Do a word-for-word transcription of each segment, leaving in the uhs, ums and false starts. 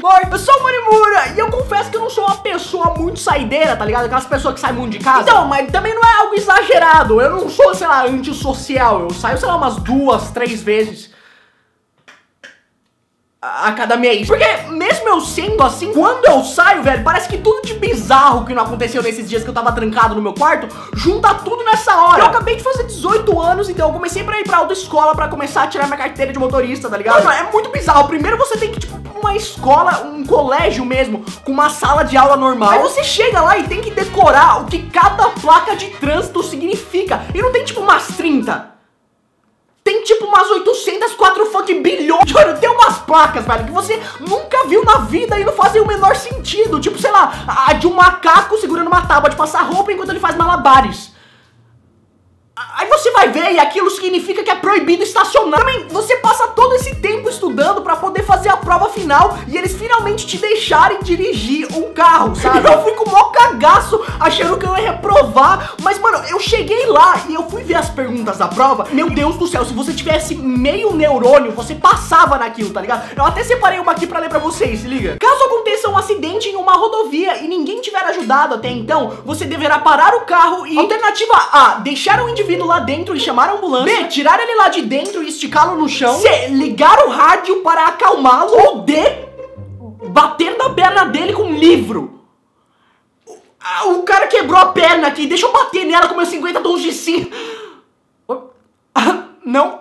Oi, eu sou o Manimura e eu confesso que eu não sou uma pessoa muito saideira, tá ligado? Aquelas pessoas que saem muito de casa. Então, mas também não é algo exagerado. Eu não sou, sei lá, antissocial. Eu saio, sei lá, umas duas, três vezes a cada mês. Porque mesmo eu sendo assim, quando eu saio, velho, parece que tudo de bizarro que não aconteceu nesses dias que eu tava trancado no meu quarto, junta tudo nessa hora. Eu acabei de fazer dezoito anos, então eu comecei pra ir pra autoescola pra começar a tirar minha carteira de motorista, tá ligado? Mano, é muito bizarro. Primeiro você tem que, tipo, uma escola, um colégio mesmo, com uma sala de aula normal. Aí você chega lá e tem que decorar o que cada placa de trânsito significa. E não tem, tipo, umas trinta. Tem tipo umas oitocentas, quatro fucking bilhões. Mano, tem umas placas, velho, que você nunca viu na vida e não fazem o menor sentido. Tipo, sei lá, a de um macaco segurando uma tábua de passar roupa enquanto ele faz malabares. Aí você vai ver e aquilo significa que é proibido estacionar. Também você passa todo esse tempo estudando pra poder fazer a prova final e eles finalmente te deixarem dirigir um carro, sabe? Eu fui com o maior cagaço achando que eu ia reprovar. Mas, mano, eu cheguei lá e eu fui ver as perguntas da prova. Meu Deus do céu, se você tivesse meio neurônio, você passava naquilo, tá ligado? Eu até separei uma aqui pra ler pra vocês, se liga. Caso aconteça um acidente em uma rodovia e ninguém tiver ajudado até então, você deverá parar o carro e... Alternativa A, deixar o indivíduo lá dentro e chamar a ambulância. B, tirar ele lá de dentro e esticá-lo no chão. C, ligar o rádio para acalmá-lo. Ou D, bater na perna dele com um livro. O, o cara quebrou a perna aqui, deixa eu bater nela com meus cinquenta tons de cinza. Não.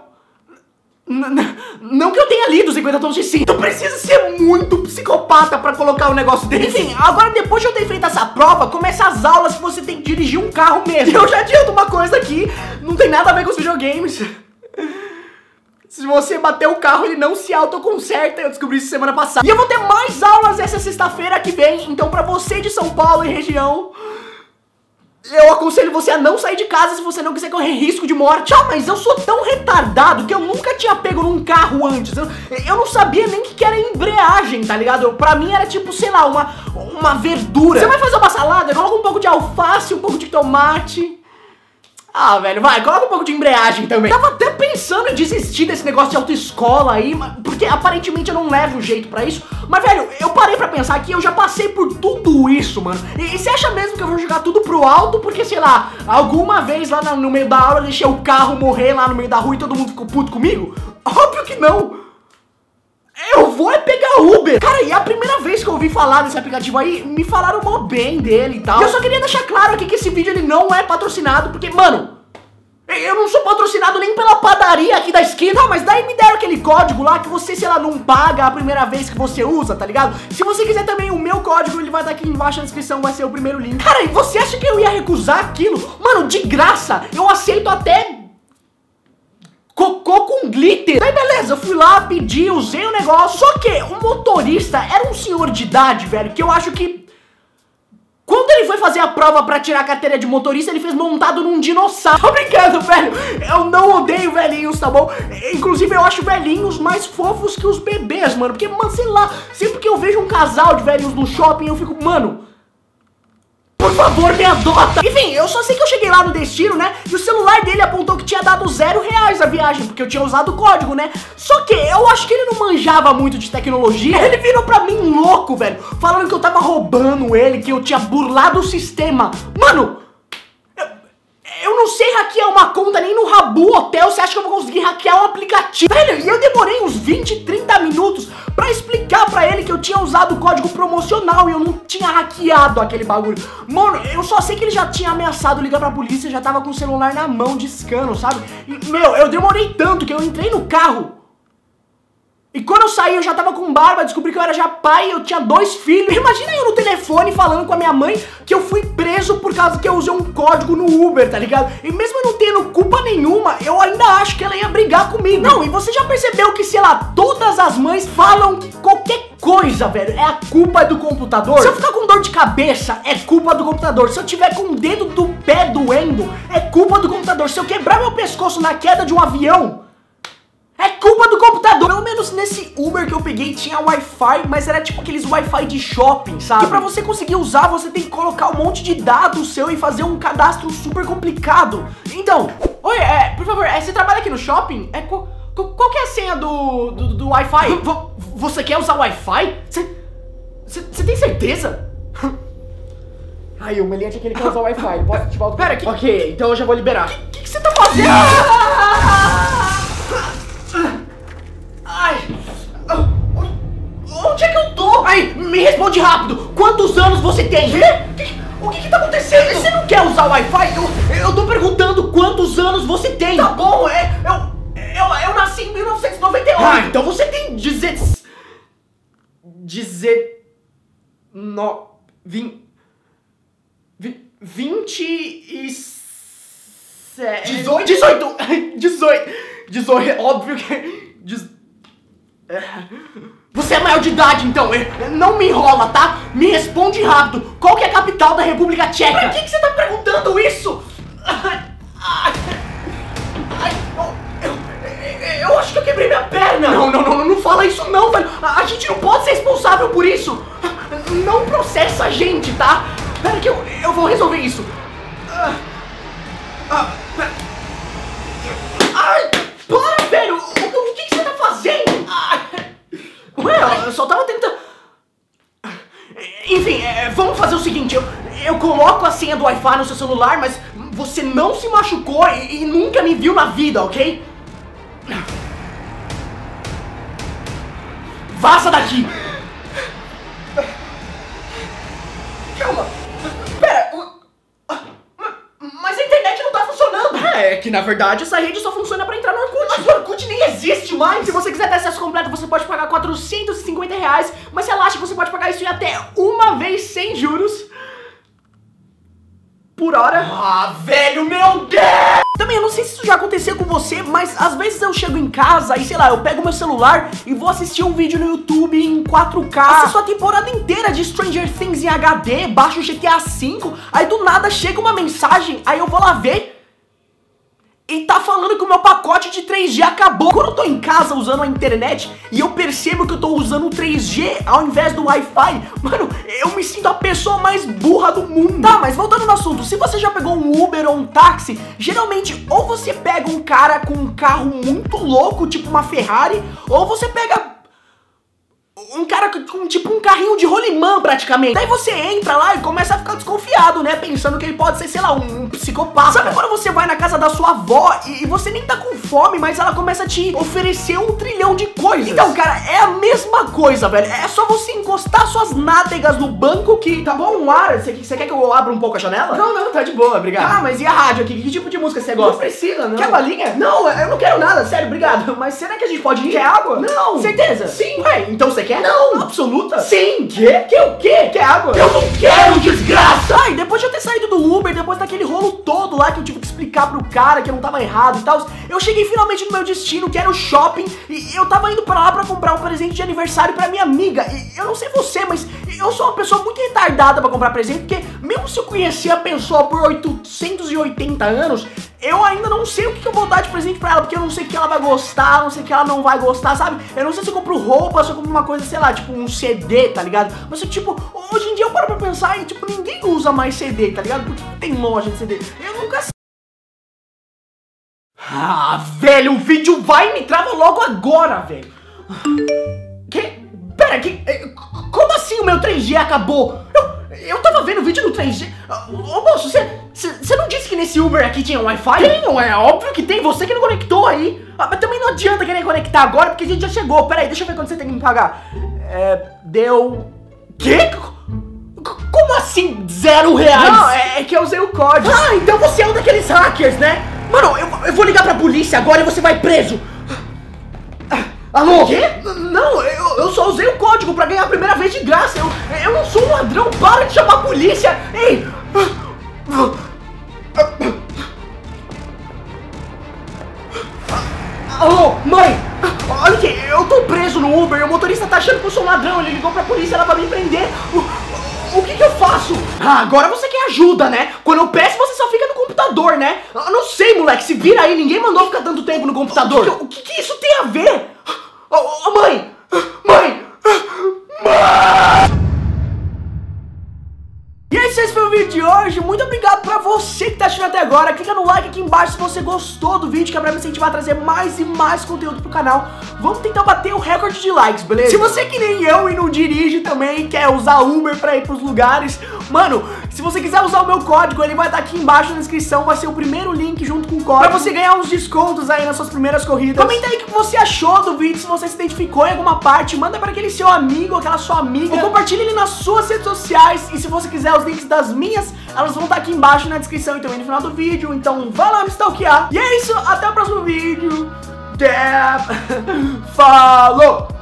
Não que eu tenha lido cinquenta tons de cinza. Tu precisa ser muito psicopata pra colocar um negócio desse. Enfim, agora depois de eu ter feito essa prova, começa as aulas que você tem que dirigir um carro mesmo. Eu já adianto uma coisa aqui, não tem nada a ver com os videogames. Se você bater o carro, ele não se autoconserta. Eu descobri isso semana passada. E eu vou ter mais aulas essa sexta-feira que vem. Então pra você de São Paulo e região, eu aconselho você a não sair de casa se você não quiser correr risco de morte. Ah, mas eu sou tão retardado que eu nunca tinha pego num carro antes. Eu, eu não sabia nem que era embreagem, tá ligado? Eu, pra mim era tipo, sei lá, uma, uma verdura. Você vai fazer uma salada, coloca um pouco de alface, um pouco de tomate. Ah, velho, vai, coloca um pouco de embreagem também. Tava até pensando em desistir desse negócio de autoescola aí, porque aparentemente eu não levo jeito pra isso. Mas, velho, eu parei pra pensar que eu já passei por tudo isso, mano. E, e você acha mesmo que eu vou jogar tudo pro alto? Porque, sei lá, alguma vez lá no, no meio da aula eu deixei o carro morrer lá no meio da rua e todo mundo ficou puto comigo? Óbvio que não. Eu vou é pegar Uber. Cara, e a primeira vez que eu ouvi falar desse aplicativo aí, me falaram mó bem dele e tal. E eu só queria deixar claro aqui que esse vídeo ele não é patrocinado, porque, mano, eu não sou patrocinado nem pela padaria aqui da esquina. Não, mas daí me deram aquele código lá que você, sei lá, não paga a primeira vez que você usa, tá ligado? Se você quiser também o meu código, ele vai estar aqui embaixo na descrição, vai ser o primeiro link. Cara, e você acha que eu ia recusar aquilo? Mano, de graça, eu aceito até cocô com glitter. Aí beleza, eu fui lá, pedi, usei o negócio. Só que o motorista era um senhor de idade, velho, que eu acho que quando ele foi fazer a prova pra tirar a carteira de motorista, ele fez montado num dinossauro. Tô brincando, velho, eu não odeio velhinhos, tá bom? Inclusive eu acho velhinhos mais fofos que os bebês, mano. Porque, mano, sei lá, sempre que eu vejo um casal de velhinhos no shopping, eu fico, mano, por favor, me adota! Enfim, eu só sei que eu cheguei lá no destino, né? E o celular dele apontou que tinha dado zero reais a viagem, porque eu tinha usado o código, né? Só que eu acho que ele não manjava muito de tecnologia. Ele virou pra mim louco, velho, falando que eu tava roubando ele, que eu tinha burlado o sistema. Mano, eu, eu não sei hackear uma conta nem no Rabu Hotel. Você acha que eu vou conseguir hackear um aplicativo? Velho, e eu demorei uns vinte, trinta minutos pra explicar pra ele que eu tinha usado o código promocional e eu não tinha hackeado aquele bagulho. Mano, eu só sei que ele já tinha ameaçado ligar pra polícia, já tava com o celular na mão, discando, sabe? E, meu, eu demorei tanto que eu entrei no carro e quando eu saí eu já tava com barba, descobri que eu era já pai, eu tinha dois filhos. Imagina eu no telefone falando com a minha mãe que eu fui preso por causa que eu usei um código no Uber, tá ligado? E mesmo eu não tendo culpa nenhuma, eu ainda acho que ela ia brigar comigo. Não, e você já percebeu que, sei lá, todas as mães falam que qualquer coisa, velho, é a culpa do computador? Se eu ficar com dor de cabeça, é culpa do computador. Se eu tiver com o dedo do pé doendo, é culpa do computador. Se eu quebrar meu pescoço na queda de um avião, é culpa do computador. Pelo menos nesse Uber que eu peguei tinha Wi-Fi, mas era tipo aqueles Wi-Fi de shopping, sabe? E pra você conseguir usar, você tem que colocar um monte de dados seu e fazer um cadastro super complicado. Então, oi, é, por favor, é, você trabalha aqui no shopping? É, qual, qual que é a senha do, do, do Wi-Fi? Você quer usar Wi-Fi? Você... Você tem certeza? Ai, o humilhante é aquele que usa o Wi-Fi, ele pode ativar o... Pera, que... Ok, então eu já vou liberar. O que você tá fazendo? Ai... Onde é que eu tô? Ai, me responde rápido! Quantos anos você tem? Quê? O que que tá acontecendo? Você não quer usar o Wi-Fi? Eu, eu tô perguntando quantos anos você tem. Tá bom, é... Eu, eu, eu nasci em mil novecentos e noventa e oito. Ah, então você tem dezesseis... Dizer... No... Vim... Vinte e... Sete... Dezoito? Dezoito! Dezoito! Dezoito, óbvio que... Dez... Você é maior de idade, então, não me enrola, tá? Me responde rápido, qual que é a capital da República Tcheca? Por que, que você tá perguntando isso? Ai, ai, ai, eu, eu, eu acho que eu quebrei minha perna. Não, não, não, não fala isso não, velho. A, a gente não pode ser responsável por isso. Não processa a gente, tá? Pera que eu, eu vou resolver isso. Ai, para, velho. O, o que, que você tá fazendo? Ai. Ué, eu só tava tentando... Enfim, é, vamos fazer o seguinte, eu, eu coloco a senha do Wi-Fi no seu celular, mas você não se machucou e, e nunca me viu na vida, ok? Vaza daqui! Calma! Pera! Mas a internet não tá funcionando! É, que na verdade essa rede só funciona pra entrar no Orkut. Mas o Orkut nem existe mais! Se você quiser ter acesso completo, você pode pagar quatrocentos e cinquenta reais, mas relaxa que você pode pagar isso em até uma vez sem juros por hora. Ah, velho, meu Deus! Também, eu não sei se isso já aconteceu com você, mas às vezes eu chego em casa e, sei lá, eu pego meu celular e vou assistir um vídeo no YouTube em quatro K, assisto a temporada inteira de Stranger Things em H D, baixo o G T A cinco, aí do nada chega uma mensagem, aí eu vou lá ver e tá falando que o meu pacote de três G acabou. Quando eu tô em casa usando a internet e eu percebo que eu tô usando o três G ao invés do Wi-Fi, mano, eu me sinto a pessoa mais burra do mundo. Tá, mas voltando no assunto, se você já pegou um Uber ou um táxi, geralmente ou você pega um cara com um carro muito louco, tipo uma Ferrari, ou você pega um cara com tipo um carrinho de rolimã praticamente. Daí você entra lá e começa a ficar desconfiado, né? Pensando que ele pode ser, sei lá, um psicopata. Sabe quando você vai na casa da sua avó e você nem tá com fome, mas ela começa a te oferecer um trilhão de coisas? Então, cara, é a mesma coisa, velho. É só você encostar suas nádegas no banco que... Tá bom, um ar? Você, você quer que eu abra um pouco a janela? Não, não, tá de boa, obrigado. Ah, mas e a rádio aqui? Que tipo de música você gosta? Não precisa, não. Quer balinha? Não, eu não quero nada, sério, obrigado. Mas será que a gente pode ir? Quer água? Não. Certeza? Sim. Ué, então você quer? Não. Absoluta? Sim. Quê? Que o quê? Quer água? Eu não quero, desgraça! Ai, depois de eu ter saído do Uber, depois daquele rolo todo lá que eu tive que explicar pro cara que eu não tava errado e tal, eu cheguei finalmente no meu destino, que era o shopping, e eu tava indo pra lá pra comprar um presente de aniversário pra minha amiga. E eu não sei você, mas eu sou uma pessoa muito retardada pra comprar presente, porque mesmo se eu conhecer a pessoa por oitocentos e oitenta anos, eu ainda não sei o que eu vou dar de presente pra ela, porque eu não sei o que ela vai gostar, não sei o que ela não vai gostar, sabe? Eu não sei se eu compro roupa, se eu compro uma coisa, sei lá, tipo um C D, tá ligado? Mas, tipo, hoje em dia eu paro pra pensar e, tipo, ninguém usa mais C D, tá ligado? Porque tem loja de C D. Eu nunca sei. Ah, velho, o vídeo vai e me trava logo agora, velho. Que? Pera, que? Como assim o meu três G acabou? Eu... Eu tava vendo o vídeo do três G. Ô, moço, você não disse que nesse Uber aqui tinha Wi-Fi? Tem, é óbvio que tem, você que não conectou aí. Ah, mas também não adianta querer conectar agora, porque a gente já chegou. Pera aí, deixa eu ver quanto você tem que me pagar. É, deu... Quê? Como assim zero reais? Não, é, é que eu usei o código. Ah, então você é um daqueles hackers, né? Mano, eu, eu vou ligar pra polícia agora e você vai preso. Alô? Quê? Não, eu, eu só usei o código pra ganhar a primeira vez de graça. Eu, eu não sou um ladrão, para de chamar a polícia. Ei! Alô, mãe! Olha aqui, eu tô preso no Uber e o motorista tá achando que eu sou um ladrão. Ele ligou pra polícia lá pra me prender. O, o que que eu faço? Ah, agora você quer ajuda, né? Quando eu peço, você só fica no computador, né? Eu não sei, moleque, se vira aí. Ninguém mandou ficar tanto tempo no computador. O que, o que, que isso tem a ver? Oh, oh, mãe! Mãe! Mãe! E esse foi o vídeo. vídeo de hoje. Muito obrigado pra você que tá assistindo até agora. Clica no like aqui embaixo se você gostou do vídeo, que é pra me incentivar a trazer mais e mais conteúdo pro canal. Vamos tentar bater o recorde de likes, beleza? Se você é que nem eu e não dirige também, quer usar Uber pra ir pros lugares, mano, se você quiser usar o meu código, ele vai estar aqui embaixo na descrição. Vai ser o primeiro link junto com o código, pra você ganhar uns descontos aí nas suas primeiras corridas. Comenta aí o que você achou do vídeo, se você se identificou em alguma parte. Manda pra aquele seu amigo, aquela sua amiga, ou compartilha ele nas suas redes sociais. E se você quiser os links das minhas, elas vão estar aqui embaixo na descrição e também no final do vídeo. Então vai lá me stalkear. E é isso, até o próximo vídeo. Falou!